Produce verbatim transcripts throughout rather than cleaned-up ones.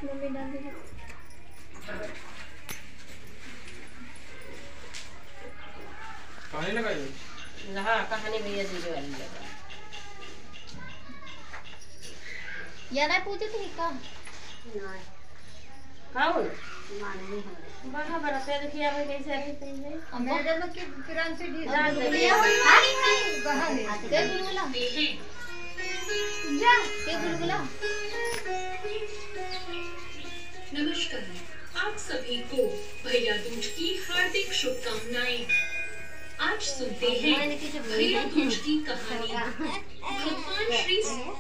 Mummy डाल दीजिए। कहानी लगाई? हाँ कहानी भैया दीदी वाली लगा। या ना पूछे थे का? नहीं। कौन? मानवी है। बड़ा बड़ा तेरे किया में कैसे अभी कैसे? मेरे में कि किरण से डी डाल दे। हां कहां ले? के गुलगुला? जा के गुलगुला? नमस्कार, आप सभी को भैया दूज की हार्दिक शुभकामनाएं। आज सुनते हैं भैया दूज की कहानी। भगवान श्री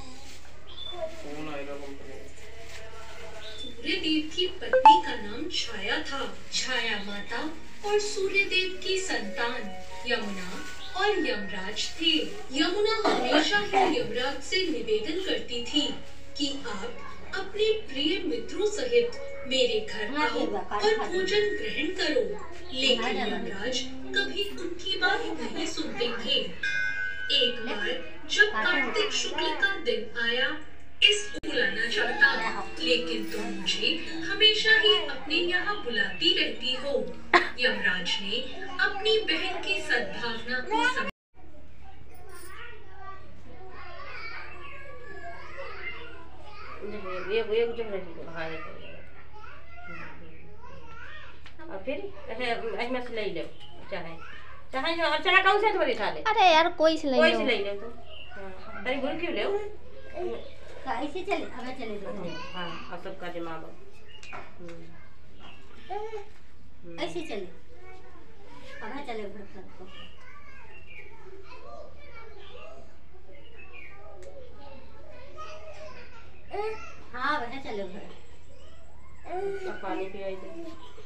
सूर्यदेव की पत्नी का नाम छाया था। छाया माता और सूर्यदेव की संतान यमुना और यमराज थे। यमुना हमेशा ही यमराज से निवेदन करती थी कि आप अपने प्रिय मित्रों सहित मेरे घर आओ और भोजन ग्रहण करो, लेकिन यमराज कभी उनकी बात नहीं सुनते थे। एक बार जब कार्तिक शुक्ल का दिन आया, इस बुलाना चाहता, लेकिन तुम मुझे हमेशा ही अपने यहाँ बुलाती रहती हो। यमराज ने अपनी बहन की सद्भावना को समझा। ये ये जो रही हाँ ये और फिर ऐसे इसमें से ले लो चाहे चाहे जो चना कौन से थोड़ी खा ले। अरे यार कोई से ले लो, कोई से ले लो तो तेरी गुरु क्यों ले ऐसे चले अब चले दो। हाँ और सबका दिमाग ऐसे चले अब चले घर तक को। हाँ वह चलो घर पानी पियाई दे।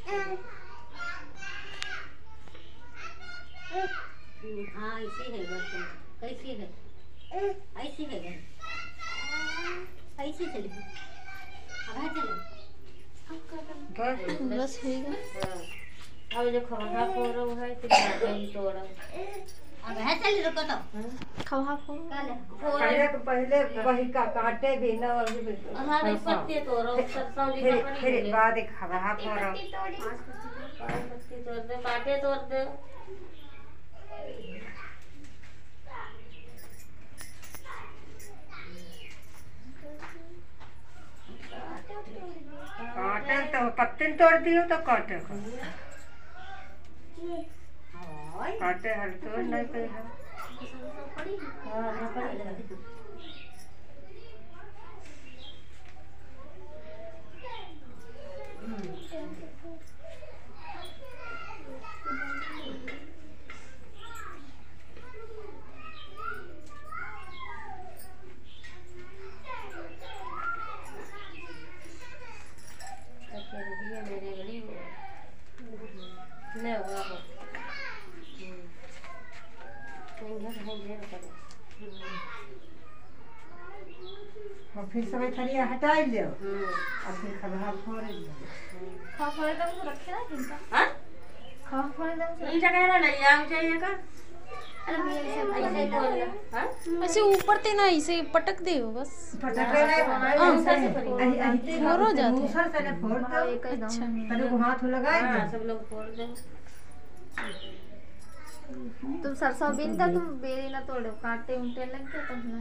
हाँ ऐसे है बर्तन कैसे है ऐसे है घर ऐसे चले अब चलो बस होएगा। अब जो खवा फोड़ो है तो कहीं तोड़ा अब है चले रुको तो खवा फोड़ पहले तो पहले वही का काटे भी ना और हाँ नहीं पत्ते तोड़ो सरसों की फिर कपड़ी फिर बाद खवा फोड़ो पत्ते तोड़ दे काटे तोड़ दे। काटे तो पत्ते तोड़ दियो तो काटे काटे हर तोड़ नहीं पे है। हाँ ना पड़ी और फिर सब थरिया हटा लियो और फिर खवा फोड़ लियो। खवा फोड़ दम से रखे ना किनका? हाँ खवा फोड़ दम से ये जगह ना नहीं आम चाहिए का। अरे मेरे से ऐसे ऐसे बोल हाँ ऐसे ऊपर ते ना ऐसे पटक दे बस पटक ले ऐसे फोड़ हो जाते मूसर से फोड़ दो। अच्छा तने को हाथ लगाए हाँ दो सब लोग फोड़ दे। तुम सरसों बीन था तुम बेरी ना तोड़ो काटे उल्टे लग के तब ना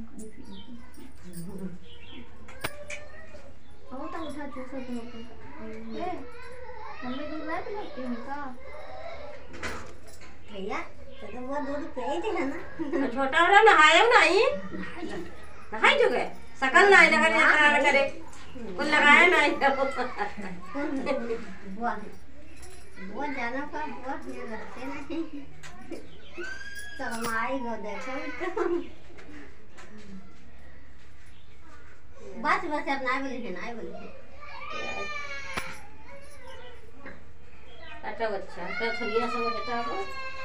आओ तो उठा चूसा तुम को ए मम्मी दूध ला के लगती है का भैया तो वो दूध पे ही थे ना छोटा वाला नहाया नहीं नहाई जो गए सकल नहीं लगा नहीं करे कुछ लगाया नहीं वो वो जाना का वो ये रखते नहीं शर्माई गो देखो बस बस अब नहीं बोले नहीं बोले अच्छा अच्छा तो थलिया सब बेटा को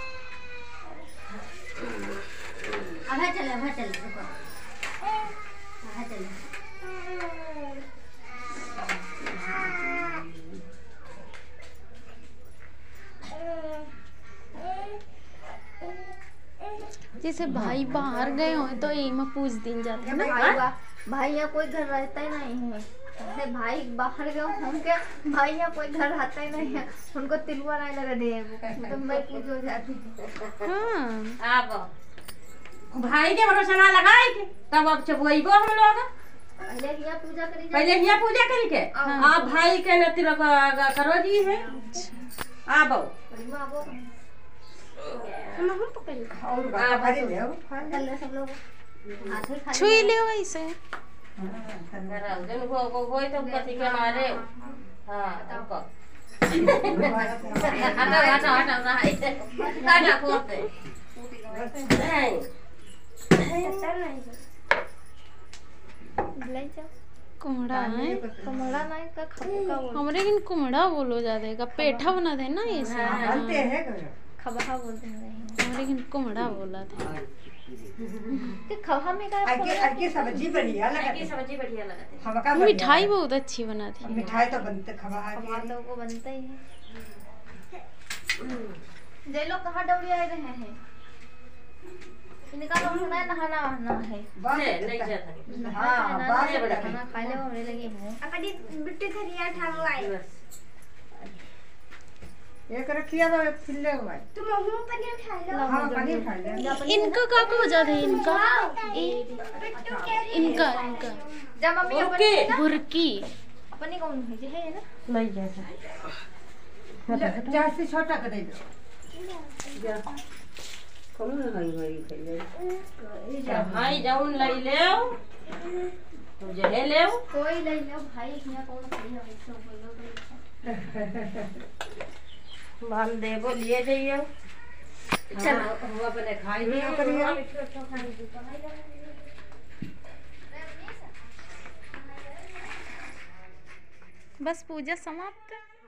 अब चले अब चले रुको अब चले जैसे भाई बाहर गए हो तो यही में पूछ दिन जाते हैं ना भाई बा भाई यहाँ कोई घर रहता ही नहीं है। भाई बाहर गए हम के भाई यहाँ कोई घर आता ही नहीं है, उनको तिलवा नहीं लगा दे तो मैं पूछ हो जाती। हाँ अब भाई के भरोसा ना लगाए के तब अब चबुआइबो हम लोग पहले यहाँ पूजा करी जाती। पहले हिया पूजा करी के आप भाई के न तिलक करो जी है। आबो परिमा आबो हम हम पकड़ और बात करी ले कल सब लोग हाथ में खा छुई ले ऐसे कराओ जन हो हो होय तो कथी के मारे। हां तब को हटा हटा हटा ना हटा फोते नहीं चल नहीं ले जा कुमड़ा है कमरा नहीं का खबो का बोल हमरे किन कुमड़ा बोलो ज्यादा का पेठा बना दे ना ये सब बनते हैं खबहा बोलते हैं हमरे किन कुमड़ा बोला था कि खबहा में का आगे आगे सब्जी बढ़िया की लगती है। सब्जी बढ़िया लगत है। खबका मिठाई बहुत अच्छी बनाती है। मिठाई तो बनते खबा खबहा आगे तो को बनता ही है। जे लोग कहाँ दौड़ी आए रहे हैं इनका लोग सुना है नहाना वहाना है। नहीं नहीं जाता हाँ बात है बड़ा खाना खा ले हमरे लगे मुंह अपनी बिट्टू धरिया ठालो आई एक रखिया तो एक फिल्ले हुआ है। तुम मुंह पर नहीं उठा लो हाँ पनीर खा ले इनका का को जाता है इनका बिट्टू के इनका इनका जब मम्मी ओके बुरकी अपनी कौन है जे है ना नहीं जाता जास्ती छोटा कर दे दो। कौन हई हई खेले भाई जाऊन लई लेओ तो जहे लेओ कोई ले लो भाई यहाँ कौन खड़ी है वैसे बोलो मान देबो लिए जाइयो। चल हम अपने खाई लियो करियो। बस पूजा समाप्त।